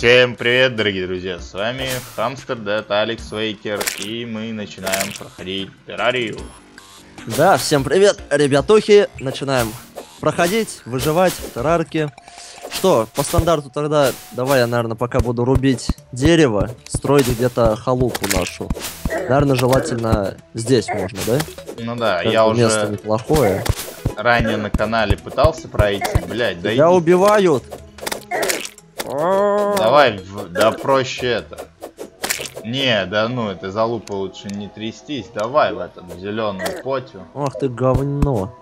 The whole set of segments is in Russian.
Всем привет, дорогие друзья, с вами Хамстер Дэд, Алекс Вейкер, и мы начинаем проходить Террарию. Да, всем привет, ребятухи, начинаем проходить, выживать в террарке. Что, по стандарту тогда, давай я, наверное, пока буду рубить дерево, строить где-то халупу нашу. Наверное, желательно здесь можно, да? Ну да, Это я место уже неплохое. ранее на канале пытался пройти, блять, да Тебя иди. убивают! Давай, да проще это. Не, да ну, этой залупы лучше не трястись, давай в этот зеленую потю. Ах ты говно.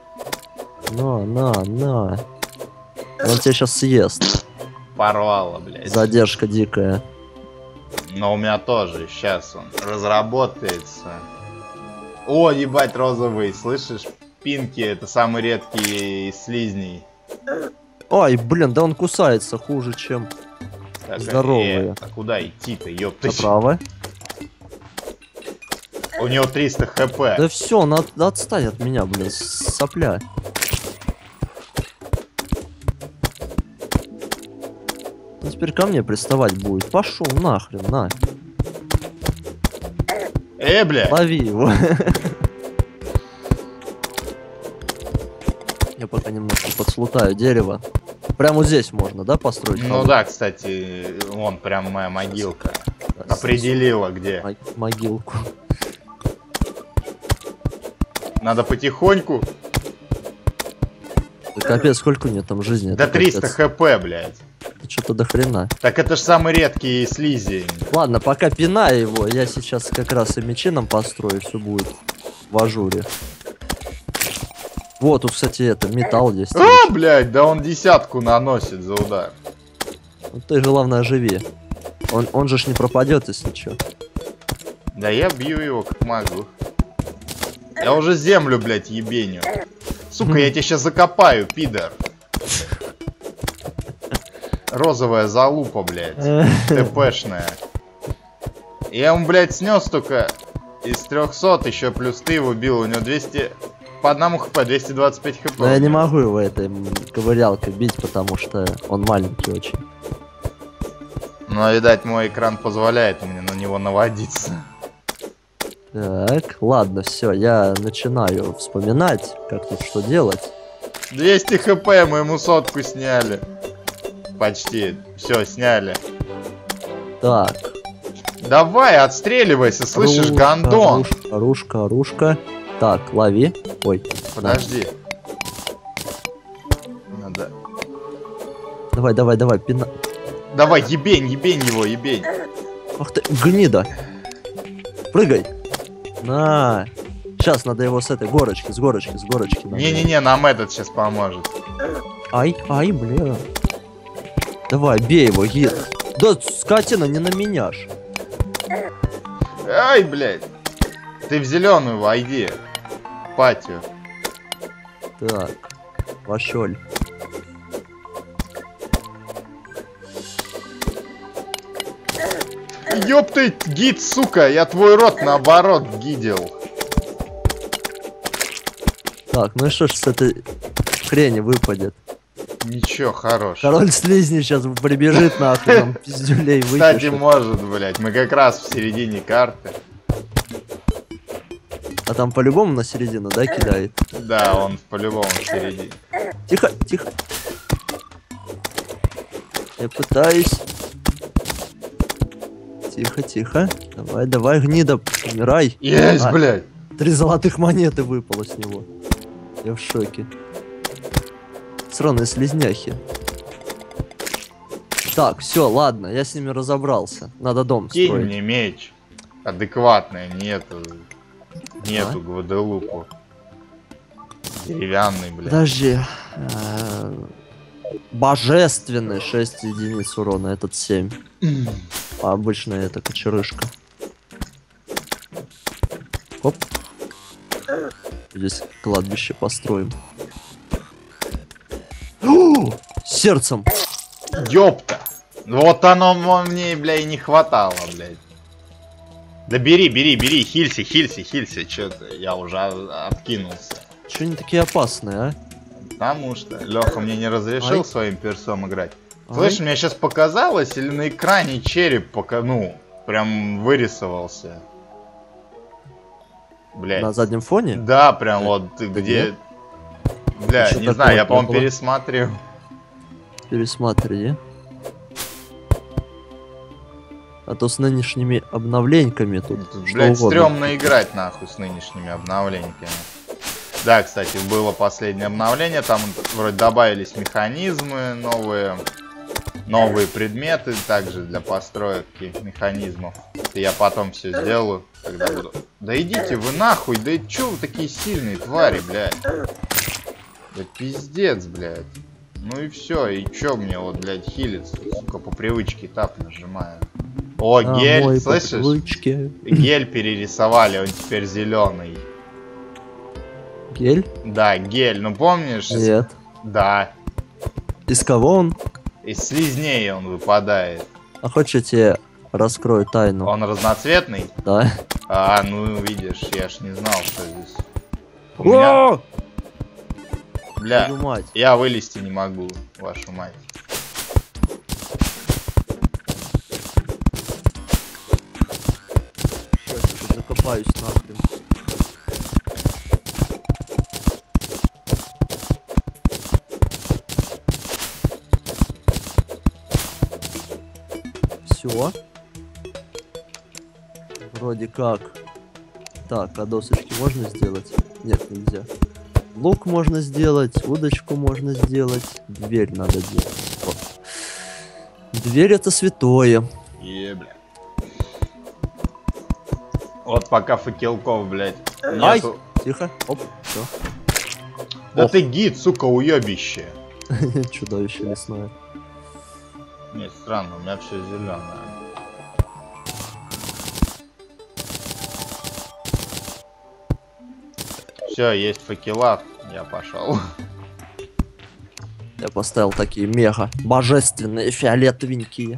На. Он тебя сейчас съест. Порвало, блять. Задержка дикая. Но у меня тоже, сейчас он разработается. О, ебать, розовый, слышишь? Пинки, это самый редкий из слизней. Ой, блин, да он кусается хуже, чем Так, здоровые. а куда идти-то, ёпта? Направо. У него 300 хп. Да все, надо отстать от меня, блин, сопля. Он теперь ко мне приставать будет. Пошел нахрен, на. Бля. Лови его. Я пока немножко подслутаю дерево. Прямо вот здесь можно, да, построить? Ну да, кстати, вон прям моя могилка. Определила где. Могилку. Надо потихоньку. Да капец, сколько у него там жизни? До Это 300 капец. хп, блядь. Что-то до хрена. Так это ж самый редкий слизи. Ладно, пока пинай его, я сейчас как раз и мечи нам построю, все будет в ажуре. Вот, тут, кстати, это, металл есть. А, блядь, да он десятку наносит за удар. Ну ты, главное, живи. Он же ж не пропадет, если что. Да я бью его как могу. Я уже землю, блядь, ебеню. Сука, я тебя сейчас закопаю, пидор. Розовая залупа, блядь. ТПшная. Я ему, блядь, снес только из 300, еще плюс ты его бил. У него 200... По одному хп, 225 хп. Но я не могу его этой ковырялкой бить, потому что он маленький очень. Но, видать, мой экран позволяет мне на него наводиться. Так, ладно, все, я начинаю вспоминать, как тут что делать. 200 хп, мы ему сотку сняли. Почти. Все, сняли. Так. Давай, отстреливайся, слышишь, гандон. Оружка. Так, лови. Ой. Подожди. Надо. Давай, пина. Давай, ебень его, ебень. Ах ты, гнида. Прыгай. На. Сейчас надо его с этой горочки, с горочки. надо. Не-не-не, нам этот сейчас поможет. Ай, бля. Давай, бей его, гид. Да, скотина, не на меня ж. Ай, блядь. Ты в зеленую войди. Патию. Так, пошёль. Ёб ты, гид, сука, я твой рот наоборот гидел. Так, ну и что ж с этой хрени выпадет? Ничего, хорош. Король слизни сейчас прибежит нахуй, нам пиздюлей Кстати, выпишет. может, блядь, мы как раз в середине карты. А там по-любому на середину, да, кидает? Да, он по-любому в середине. Тихо. Я пытаюсь. Тихо. Давай, гнида, умирай. Есть, блядь. 3 золотых монеты выпало с него. Я в шоке. Сраные слизняхи. Так, все, ладно, я с ними разобрался. Надо дом Кинь строить. мне меч. Адекватный, нету Гваделупу. Деревянный, блядь. Подожди. Божественный 6 единиц урона, этот 7. А обычно это кочерышка. Оп. Здесь кладбище построим. Сердцем. Ёпта. Вот оно мне, бля, и не хватало, блядь. Да бери, хилься, чё-то я уже откинулся. Чё они такие опасные, а? Потому что Леха мне не разрешил своим персом играть. Слышь, мне сейчас показалось, или на экране череп пока, ну, прям вырисовался. Блять. На заднем фоне? Да, прям вот где... Бля, Что не такое знаю, я, по-моему, было? пересмотрел. Пересмотри. А то с нынешними обновлениями тут что Блять, угодно. стрёмно играть, нахуй, с нынешними обновлениями. Да, кстати, было последнее обновление, там вроде добавились механизмы новые предметы, также для постройки механизмов. Это я потом все сделаю, когда буду. Да идите вы нахуй, да и чё вы такие сильные твари, блядь? Да пиздец, блядь. Ну и все, и чё мне вот, блядь, хилиться, сука, по привычке тап нажимаю. О, гель, слышишь? Гель перерисовали, он теперь зеленый. Гель? Да, гель, ну помнишь? Нет. Да. Из кого он? Из слизней он выпадает. А хочешь, я тебе раскрою тайну? Он разноцветный? Да. А, ну видишь, я ж не знал, что здесь. У меня... Бля, Твою мать. я вылезти не могу, вашу мать. Сейчас я тут закопаюсь нахрен. Все. Вроде как. Так, а досочки можно сделать? Нет, нельзя. Лук можно сделать, удочку можно сделать. Дверь надо делать. Вот. Дверь это святое. Бля. Вот пока факелков, блядь, Ай! нету. Тихо. Оп, все. Да Ох. ты гид, сука, уебище. Чудовище лесное. Не, странно, у меня все зеленое. Все, есть факела, я пошел. Я поставил такие мега божественные фиолетовенькие.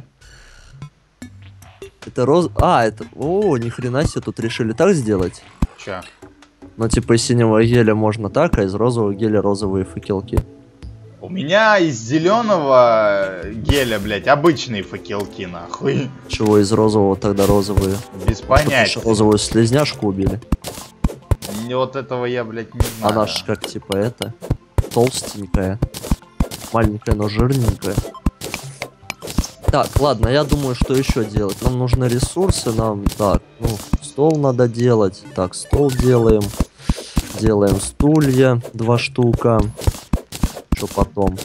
Это роз... А, это... О, ни хрена себе, тут решили так сделать. Че? Ну, типа из синего геля можно так, а из розового геля розовые факелки. У меня из зеленого геля, блядь, обычные факелки, нахуй. Чего из розового тогда розовые? Без понятия. Розовую слизняшку убили. Вот этого я, блядь, не знаю. Она ж как типа это, толстенькая. Маленькая, но жирненькая. Так, ладно, я думаю, что еще делать. Нам нужны ресурсы, нам... Так, ну, стол надо делать. Так, стол делаем. Делаем стулья, 2 штука. Что потом?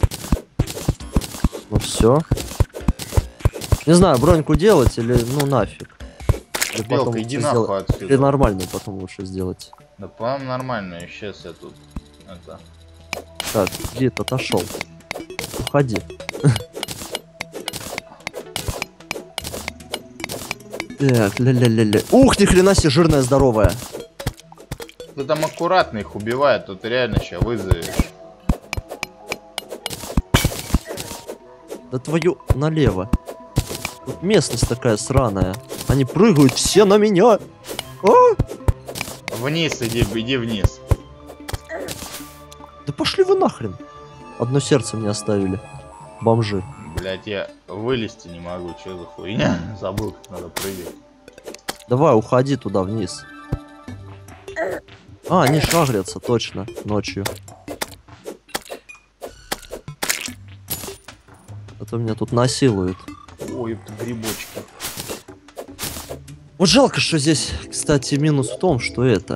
Ну все. Не знаю, броньку делать или ну нафиг. Или потом Белка, иди лучше нахуй сделать- отсюда. Или нормальную потом лучше сделать. Да, по-моему, нормально. Сейчас я тут... Это... Так, гид отошел. Уходи. Так, ля-ля-ля-ля. Ух, ни хрена себе, жирная, здоровая. Ты там аккуратно их убивает, тут реально сейчас вызовешь. Да твою налево. Тут местность такая сраная. Они прыгают все на меня. А? Вниз иди вниз. Да пошли вы нахрен. Одно сердце мне оставили. Бомжи. Блять, я вылезти не могу, что за хуйня? Забыл, как надо прыгать. Давай, уходи туда вниз. А, они шагрятся, точно, ночью. А то меня тут насилуют. Ой, это грибочки. Вот жалко, что здесь, кстати, минус в том, что это...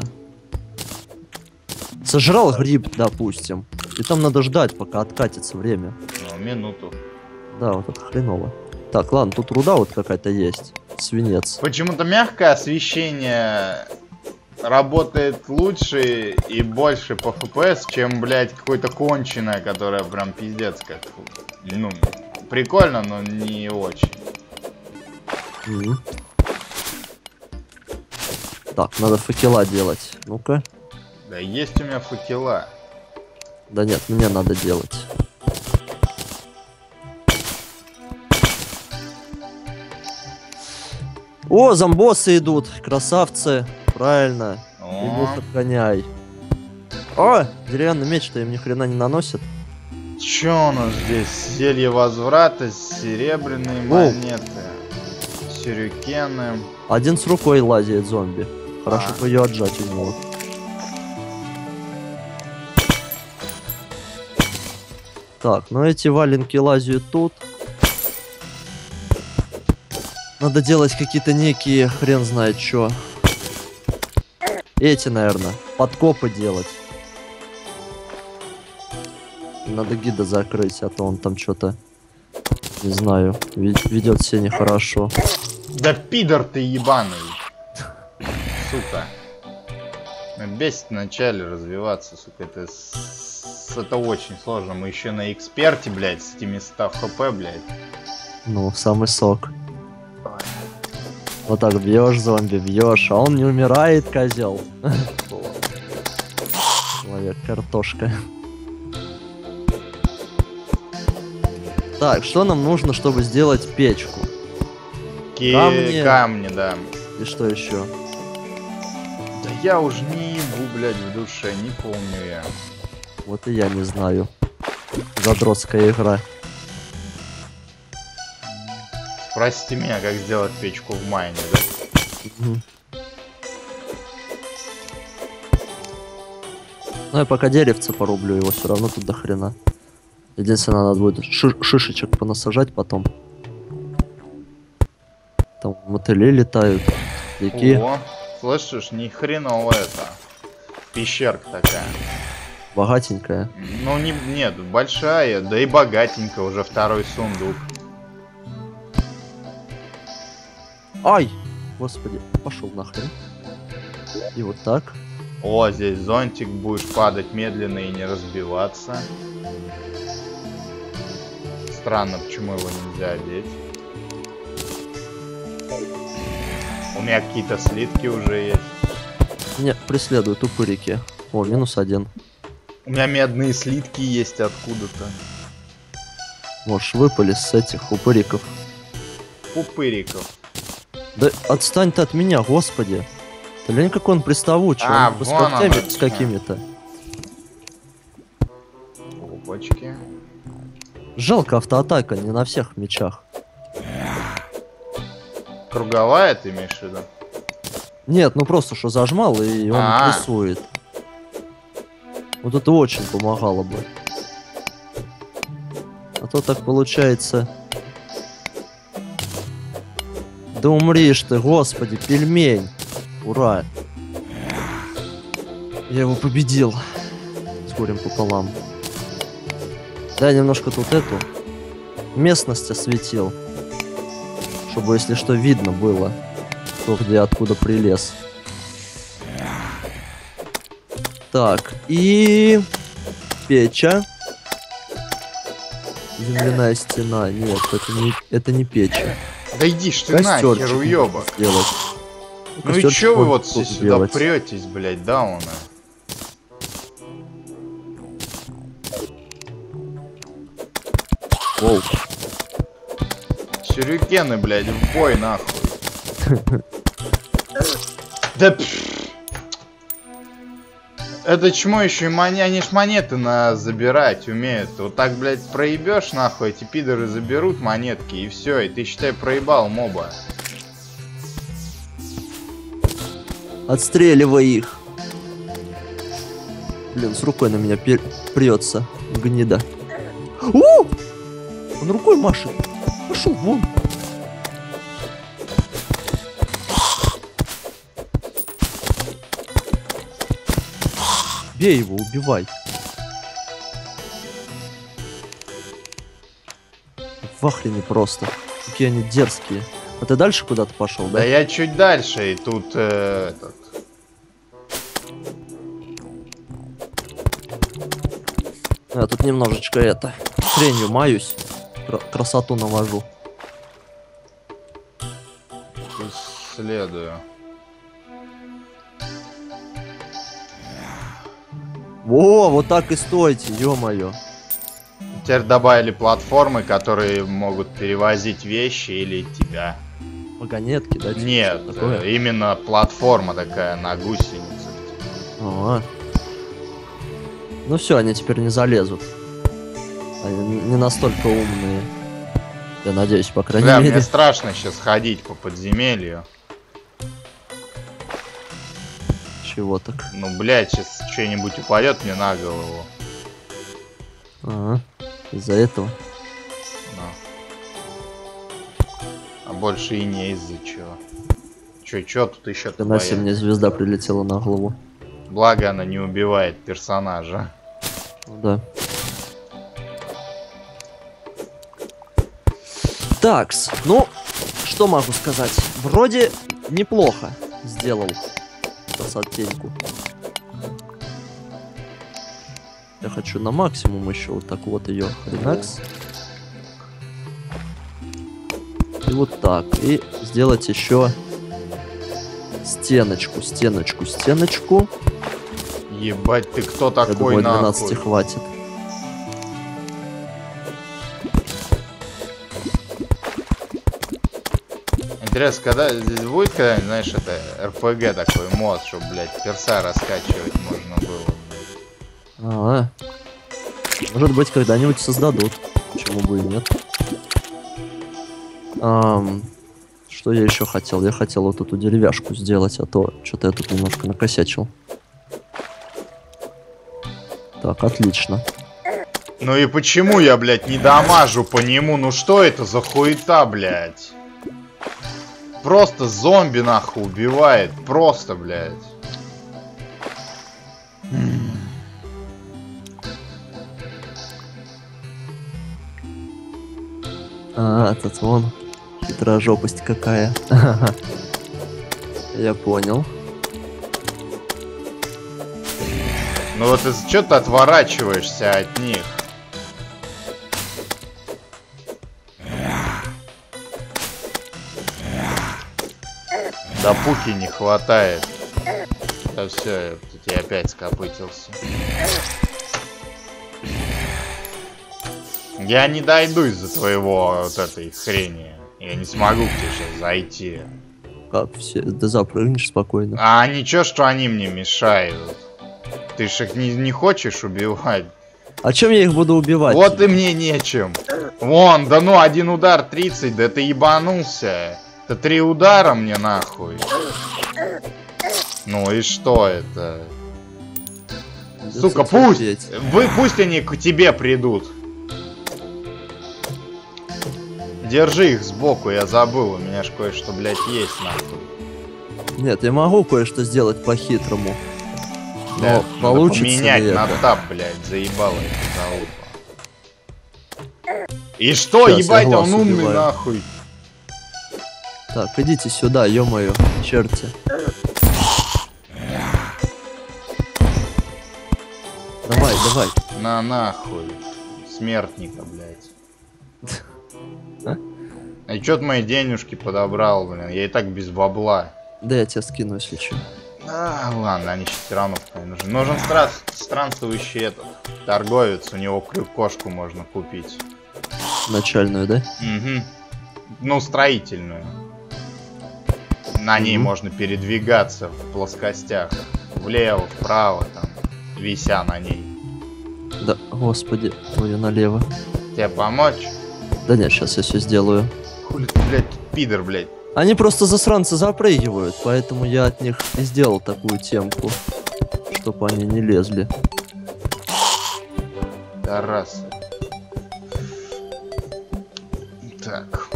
Сожрал гриб, допустим. И там надо ждать, пока откатится время. Ну, минуту. Да, вот это хреново. Так, ладно, тут руда вот какая-то есть. Свинец. Почему-то мягкое освещение работает лучше и больше по FPS, чем, блядь, какое-то конченое, которое прям пиздец как... Ну, прикольно, но не очень. Мгм. Так, надо факела делать. Ну-ка. Да есть у меня факела. Да нет, мне надо делать. О, зомбосы идут. Красавцы. Правильно. О, Иди отгоняй. О, деревянный меч-то им ни хрена не наносит. Чё у нас здесь? Зелье возврата, серебряные монеты, сюрикены. Один с рукой лазит зомби. Хорошо бы ее отжать у него. Так, ну эти валенки лазят тут. Надо делать какие-то некие, хрен знает что. Эти, наверное, подкопы делать. Надо гида закрыть, а то он там что-то, не знаю, ведет себя нехорошо. Да пидор ты ебаный. Сука. Бесит вначале развиваться, сука. Это очень сложно. Мы еще на эксперте, блядь, с этими 100 хп, блядь. Ну, самый сок. Вот так бьешь зомби, бьешь, а он не умирает, козел. Человек-картошка. Так, что нам нужно, чтобы сделать печку? Камни, да. И что еще? Да я уже не ебу, блядь, в душе, не помню я. Вот и я не знаю. Задротская игра. Спросите меня, как сделать печку в майне, да? Угу. Ну я пока деревце порублю, его все равно тут до хрена. Единственное, надо будет шишечек понасажать потом. Там мотыли летают. Дики. О, слышишь, ни хреново это. Пещерка такая. Богатенькая. Ну нет, большая, да и богатенькая, уже второй сундук. Ай! Господи, пошел нахрен. И вот так. О, здесь зонтик, будешь падать медленно и не разбиваться. Странно, почему его нельзя одеть. У меня какие-то слитки уже есть. Меня преследуют упырики. О, -1. У меня медные слитки есть откуда-то. Можешь выпали с этих упыриков. Упыриков. Да отстань ты от меня, господи. Ты лень, как он приставучий. А, Он с вон когтями оно. с какими-то. Опачки. Жалко, автоатака не на всех мечах. Круговая ты имеешь в виду? Нет, ну просто что зажмал и он рисует. Вот это очень помогало бы. А то так получается. Да умришь ты, господи, пельмень. Ура. Я его победил. С горем пополам. Да, я немножко тут эту местность осветил. Чтобы, если что, видно было. Кто где, откуда прилез. Так, и... Печа. Земляная стена. Нет, это не печа. Да иди ж ты нахер, уёбок. Ну и чё вы вот сюда претесь, блядь, дауна? Воу. Сюрикены, блядь, в бой, нахуй. Да это чмо еще и они ж монеты забирать умеют. Вот так, блядь, проебешь, нахуй, эти пидоры заберут монетки и все, и ты, считай, проебал моба. Отстреливай их. Блин, с рукой на меня прется. Гнида. О! Он рукой машет. Пошел вон. Бей его, убивай. В охрени просто. Какие они дерзкие. А ты дальше куда-то пошел, да? Да я чуть дальше, и тут этот... Я тут немножечко это... хренью маюсь. Красоту навожу. Исследую. Во, вот так и стойте, ё-моё. Теперь добавили платформы, которые могут перевозить вещи или тебя. Вагонетки, да? Нет, именно платформа такая на гусеницах. Ага. Ну все, они теперь не залезут. Они не настолько умные. Я надеюсь, по крайней Бля, мере. мне страшно сейчас ходить по подземелью. Чего так? Ну, блядь, сейчас что-нибудь упадет мне на голову. Ага. Из-за этого. Ну. А больше и не из-за чего. Чё тут еще На мне звезда прилетела на голову. Благо она не убивает персонажа. Да. Такс, ну, что могу сказать? Вроде неплохо сделал красотеньку. Я хочу на максимум еще вот так вот ее хренакс. И вот так. И сделать еще стеночку. Ебать, ты кто Я такой, думаю, нахуй? 12 хватит. Интересно, когда здесь будет когда-нибудь, знаешь, это РПГ такой мод, чтобы, блядь, перса раскачивать можно было, блядь. Может быть, когда-нибудь создадут. Почему бы и нет? Что я еще хотел? Я хотел вот эту деревяшку сделать, а то что-то я тут немножко накосячил. Так, отлично. Ну и почему я, блядь, не дамажу по нему? Ну что это за хуета, блядь? Просто зомби, нахуй, убивает. Просто, блядь. Тут вон хитрожопость какая. Я понял. Ну вот что ты отворачиваешься от них? Да пуки не хватает. Да все, я опять скопытился. Я не дойду из-за твоего вот этой хрени. Я не смогу к тебе сейчас зайти. Как все? Да запрыгнешь спокойно. А ничего, что они мне мешают. Ты ж их не хочешь убивать. А чем я их буду убивать? Вот и мне нечем. Вон, да ну, один удар 30, да ты ебанулся. Это 3 удара мне нахуй. Ну и что это? Придется Сука, терпеть. пусть они к тебе придут. Держи их сбоку, я забыл, у меня ж кое-что, блядь, есть нахуй. Нет, я могу кое-что сделать по-хитрому. Да, Но получится поменять ли на это? таб, блядь, заебало это залупа. И что, Щас, ебать, я глаз он умный убиваю. нахуй. Так, идите сюда, ё-моё, черти. Давай, давай. На нахуй. Смертника, блядь. И чё ты мои денежки подобрал, блин? Я и так без бабла. Да я тебя скину, если что. Ладно, они сейчас все равно пока не нужны. Нужен странствующий этот торговец, у него кошку можно купить. Начальную, да? Угу. Ну, строительную. На ней можно передвигаться в плоскостях. Влево, вправо, там, вися на ней. Да, господи, ой, налево. Тебе помочь? Да нет, сейчас я все сделаю. Хули ты, блядь, пидор, блядь. Они просто засранцы запрыгивают, поэтому я от них и сделал такую темку, чтобы они не лезли. Тарасы. Так.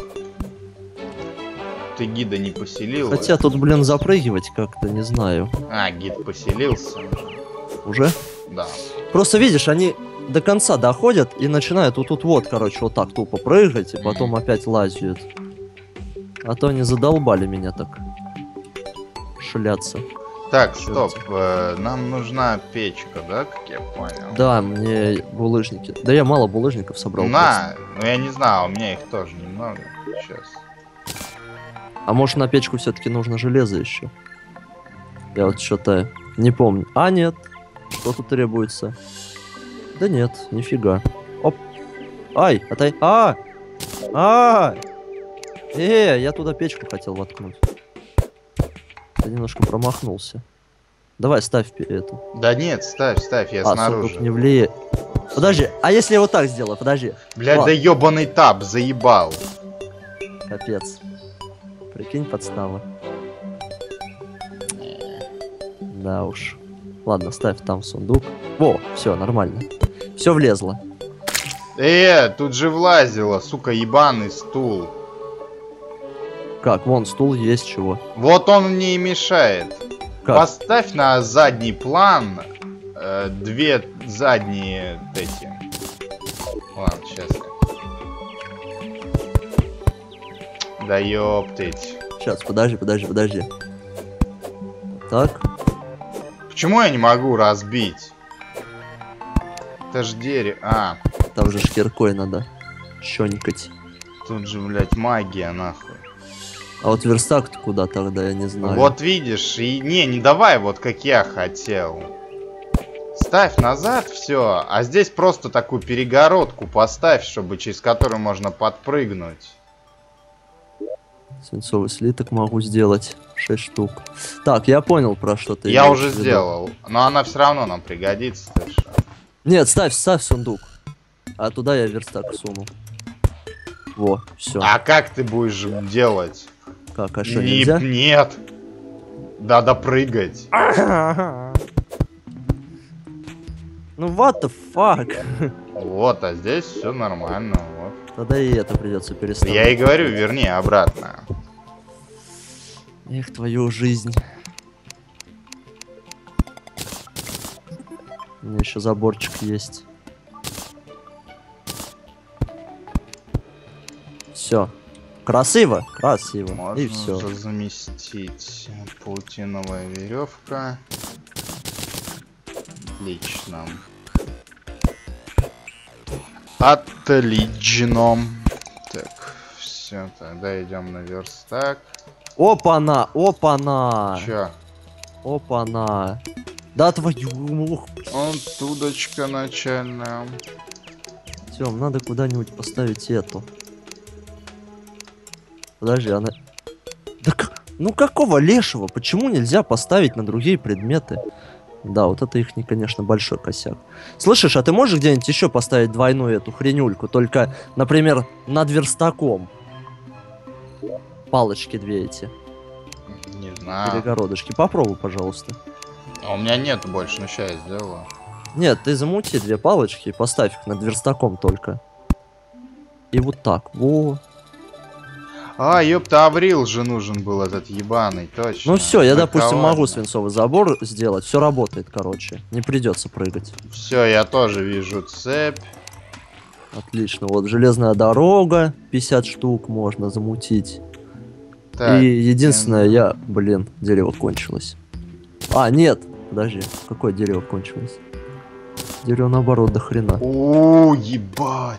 Ты гида не поселил? Хотя тут, блин, запрыгивать как-то, не знаю. А, гид поселился. Уже? Да. Просто видишь, они до конца доходят и начинают вот тут вот, короче, вот так тупо прыгать, и потом опять лазят. А то они задолбали меня так шляться. Так, Чёрт. стоп. Нам нужна печка, да, как я понял? Да, мне булыжники. Да я мало булыжников собрал. На, ну я не знаю, у меня их тоже немного. Сейчас. А может на печку все-таки нужно железо еще? Я вот что-то не помню. А, нет. Что тут требуется? Да нет, нифига. Оп. Ай, отай. Я туда печку хотел воткнуть. Я немножко промахнулся. Давай, ставь эту. Да нет, ставь, я сундук снаружи. не влияет. Подожди, а если я вот так сделаю? Подожди. Блядь, да ёбаный таб, заебал. Капец. Прикинь, подстава. Да уж. Ладно, ставь там сундук. Во, все, нормально. Все влезло. Тут же влазило, сука, ебаный стул. Как, вон стул есть чего. Вот он мне и мешает. Как? Поставь на задний план две задние эти. Ладно, сейчас. Да ёптыть. Сейчас, подожди. Так. Почему я не могу разбить? Это ж дерево. А, Там же киркой надо щёнькать. тут же, блядь, магия, нахуй. А вот верстак куда тогда, я не знаю. Вот видишь, и не давай вот как я хотел. Ставь назад все, а здесь просто такую перегородку поставь, чтобы через которую можно подпрыгнуть. Свинцовый слиток могу сделать. 6 штук. Так, я понял, про что ты. Я имеешь уже в виду. сделал, но она все равно нам пригодится. Так что... Нет, ставь сундук. А туда я верстак суну. Во, все. А как ты будешь делать? Как, а что, нельзя? Нет. Надо прыгать. Ну what the fuck? Вот, а здесь все нормально. Вот. Тогда и это придется переставить. Я и говорю, верни обратно. Эх, твою жизнь. У меня еще заборчик есть. Все. Красиво, красиво. Можно И все. уже заместить. Паутиновая веревка. Отлично. Отлично. Так, все, тогда идем на верстак. Опа-на, опа-на. Чё? Опа-на. Да твою... Оттудочка начальная. Тём, надо куда-нибудь поставить эту. Подожди, она... Да ну какого лешего? Почему нельзя поставить на другие предметы? Да, вот это их, конечно, большой косяк. Слышишь, а ты можешь где-нибудь еще поставить двойную эту хренюльку? Только, например, над верстаком. Палочки две эти. Не знаю. Перегородочки. Попробуй, пожалуйста. А у меня нет больше, но сейчас я сделаю. Нет, ты замути две палочки и поставь их над верстаком только. И вот так. Во. А, ёпта, Аврил же нужен был этот ебаный, точно. Ну все, я, допустим, Наковальня. могу свинцовый забор сделать. Все работает, короче. Не придется прыгать. Все, я тоже вижу цепь. Отлично. Вот железная дорога. 50 штук можно замутить. Так, И единственное, блин, дерево кончилось. А, нет. Подожди. Какое дерево кончилось? Дерево наоборот до хрена. О, ебать.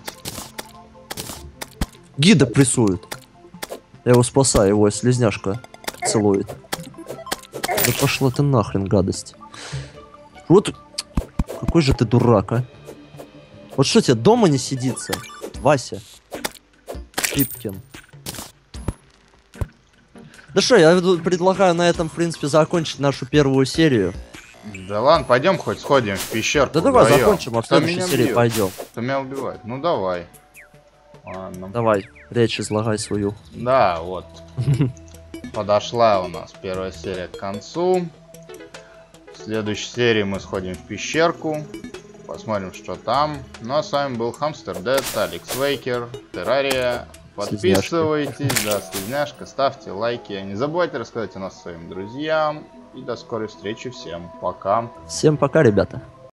Гида прессует. Я его спасаю, его слизняшка целует. Да пошла ты нахрен, гадость. Вот какой же ты дурак, а. Вот что тебе дома не сидится, Вася Пипкин. Да что, я предлагаю на этом, в принципе, закончить нашу первую серию. Да ладно, пойдем хоть сходим в пещерку. Да давай вдвоем. закончим, а в Кто следующей меня серии бьет? пойдем. Кто меня убивает? Ну давай. Ладно. Давай, речь излагай свою. Да, вот. Подошла у нас первая серия к концу. В следующей серии мы сходим в пещерку. Посмотрим, что там. Ну а с вами был Hamster Dead, Алекс Вейкер, Террария. Подписывайтесь, да, слизняшка, ставьте лайки. Не забывайте рассказать о нас своим друзьям. И до скорой встречи всем. Пока. Всем пока, ребята.